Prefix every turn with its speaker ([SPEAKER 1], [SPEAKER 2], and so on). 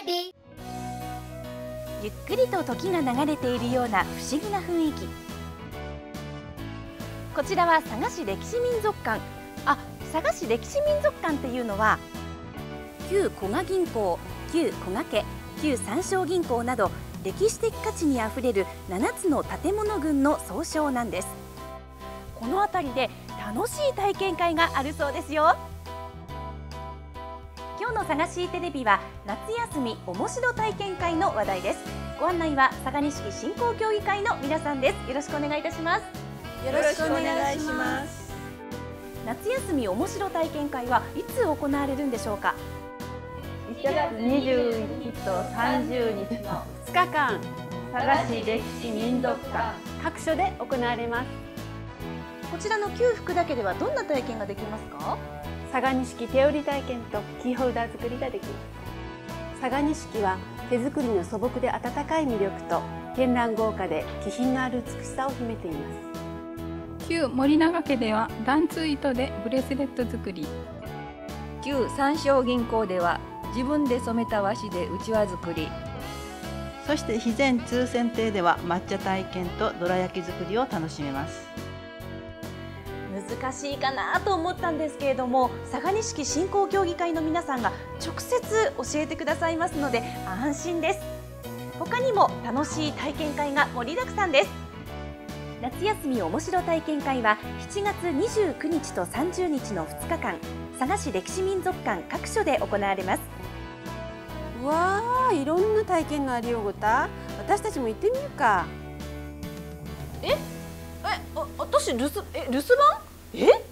[SPEAKER 1] ビ。
[SPEAKER 2] ゆっくりと時が流れているような不思議な雰囲気。こちらは佐賀市歴史民俗館。佐賀市歴史民族館っていうのは旧古賀銀行、旧古賀家、旧三商銀行など歴史的価値にあふれる7つの建物群の総称なんです。この辺りで楽しい体験会があるそうですよ。今日の佐賀市テレビは夏休み面白体験会の話題です。ご案内は佐賀錦振興協議会の皆さんです。よろしくお願いいたします。
[SPEAKER 3] よろしくお願いします。
[SPEAKER 2] 夏休み面白体験会はいつ行われるんでしょうか。
[SPEAKER 4] 1月21と30日の
[SPEAKER 3] 2日間、
[SPEAKER 4] 佐賀市歴史民族館
[SPEAKER 3] 各所で行われます。
[SPEAKER 2] こちらの旧服だけではどんな体験ができますか。
[SPEAKER 3] 佐賀錦手織り体験とキーホルダー作りができます。佐賀錦は手作りの素朴で温かい魅力と絢爛豪華で気品のある美しさを秘めています。
[SPEAKER 5] 旧森永家では緞通糸でブレスレット作り。
[SPEAKER 6] 旧三商銀行では自分で染めた和紙でうちわ作り。
[SPEAKER 7] そして肥前通船亭では抹茶体験とどら焼き作りを楽しめます。
[SPEAKER 2] 難しいかなと思ったんですけれども、佐賀錦振興協議会の皆さんが直接教えてくださいますので安心です。他にも楽しい体験会が盛りだくさんです。夏休み面白体験会は7月29日と30日の2日間、佐賀市歴史民族館各所で行われます。
[SPEAKER 3] わあ、いろんな体験がありようごた。私たちも行ってみるか。
[SPEAKER 2] 私留守番？